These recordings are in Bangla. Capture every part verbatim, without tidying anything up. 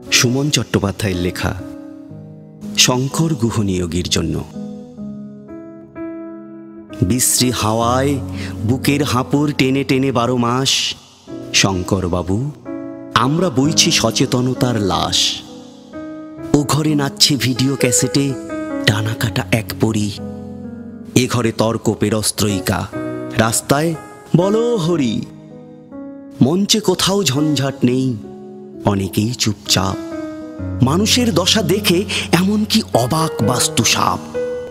সুমন চট্টোপাধ্যায়ের লেখা শঙ্কর গুহ নিয়োগীর জন্য। বিশ্রী হাওয়ায় বুকের হাঁপুর টেনে টেনে বারো মাস শঙ্কর বাবু আমরা বইছি সচেতনতার লাশ। ও ঘরে নাচছে ভিডিও ক্যাসেটে টানা কাটা এক পরি, এ ঘরে তর্ক পেরস্ত্রয়িকা, রাস্তায় বলো হরি। মঞ্চে কোথাও ঝঞ্ঝাট নেই, অনেকেই চুপচাপ, মানুষের দশা দেখে এমনকি অবাক বাস্তু সাপ।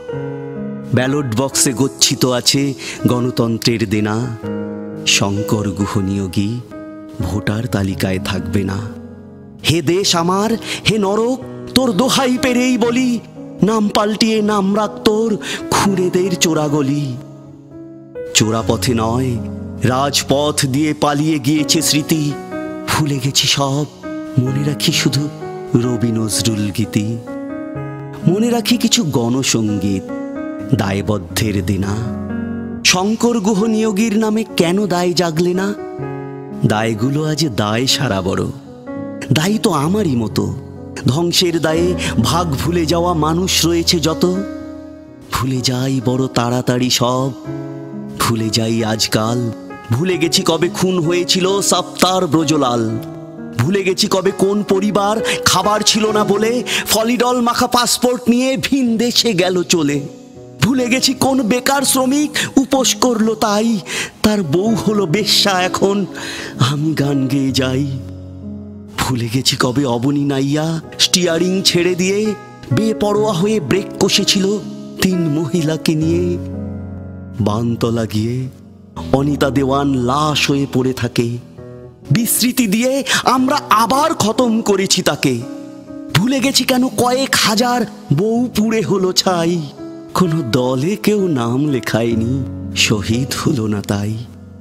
ব্যালট বক্সে গচ্ছিত আছে গণতন্ত্রের দেনা, শঙ্কর গুহ নিয়োগী ভোটার তালিকায় থাকবে না। হে দেশ আমার, হে নরক তোর দোহাই পেরেই বলি, নাম পাল্টিয়ে নাম রাখ তোর খুঁড়েদের চোরাগলি। চোরা পথে নয় রাজপথ দিয়ে পালিয়ে গিয়েছে স্মৃতি, ভুলে গেছি সব, মনে রাখি শুধু রবি নজরুল গীতি। মনে রাখি কিছু গণসঙ্গীত, দায়বদ্ধের দেনা। শঙ্কর গুহ নিয়োগীর নামে কেন দায় জাগলে না? দায়গুলো আজ দায় সারা বড়, দায়ী তো আমারই মতো। ধ্বংসের দায়ে ভাগ ভুলে যাওয়া মানুষ রয়েছে যত। ভুলে যাই বড় তাড়াতাড়ি সব, ভুলে যাই আজকাল। ভুলে গেছি কবে খুন হয়েছিল সপ্তার ব্রজলাল। ভুলে গেছি কবে কোন পরিবার খাবার ছিল না বলে ফলিডল মাখা পাসপোর্ট নিয়ে ভিন দেশে গেল চলে। ভুলে গেছি কোন বেকার শ্রমিক উপোস করলো তাই তার বউ হলো বেশ্যা, এখন আমি গান গেয়ে যাই। ভুলে গেছি কবে অবনী নাইয়া স্টিয়ারিং ছেড়ে দিয়ে বেপরোয়া হয়ে ব্রেক কষেছিল তিন মহিলাকে নিয়ে। বানতলা গিয়ে অনিতা দেওয়ান লাশ হয়ে পড়ে থাকে, বিস্মৃতি দিয়ে আমরা আবার খতম করেছি তাকে। ভুলে গেছি কেন কয়েক হাজার বউ পুড়ে হলো ছাই, কোনো দলে কেউ নাম লেখায়নি, শহীদ হলো না তাই।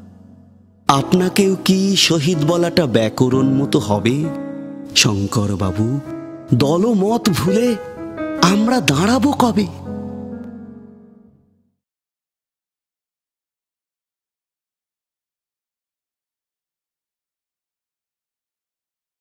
আপনাকেও কি শহীদ বলাটা ব্যাকরণ মতো হবে শঙ্কর বাবু? দলমত ভুলে আমরা দাঁড়াবো কবে?